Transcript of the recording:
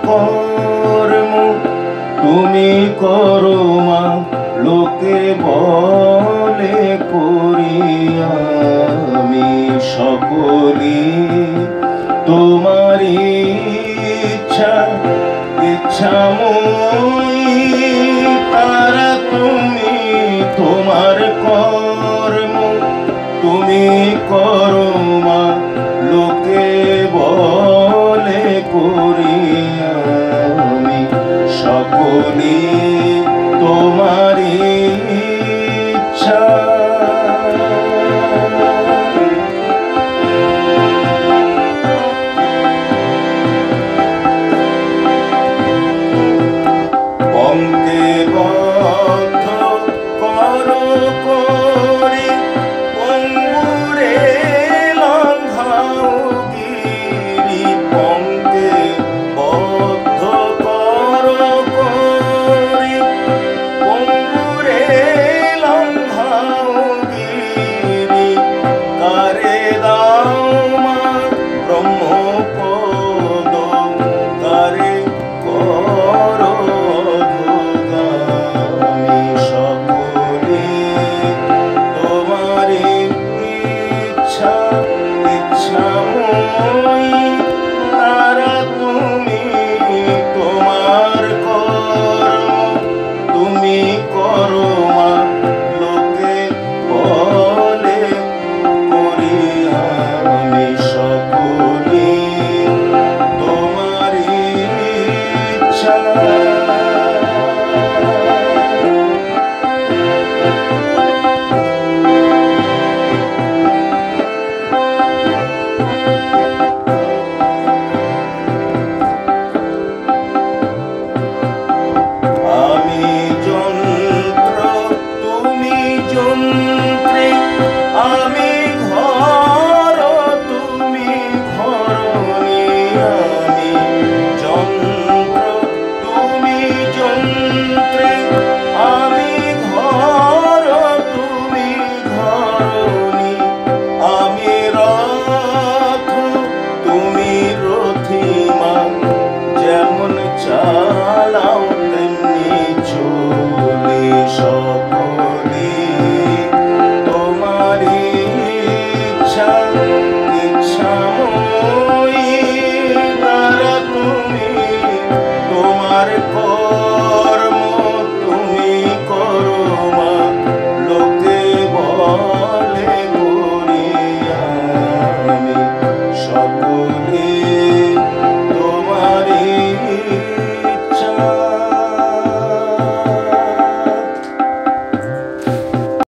কর্ম তুমি করো মা, লোকে বলে করি আমি সকলি তোমার ইচ্ছাময়ী তারা তুমি তোমার কর্ম তুমি করো মা, লোকে বলে করি আমি সকলি তোমার ইচ্ছা। পঙ্কে বদ্ধ করো করি পঙ্গুরে লঙ্ঘাও গিরি, পঙ্কে বদ্ধ করো করি পঙ্গুরে লঙ্ঘাও গিরি, কারে দাও মা ব্রহ্মপদ কারে করো ধূগামী সকলে তোমার ইচ্ছাময়ী তারা তুমি তোমার কর্ম তুমি করো মা, লোকে বলে করি আমি সকলি তোমার ইচ্ছা। আমি যন্ত্র তুমি যন্ত্রী, আমি ঘর তুমি ঘরণী, আমি যন্ত্র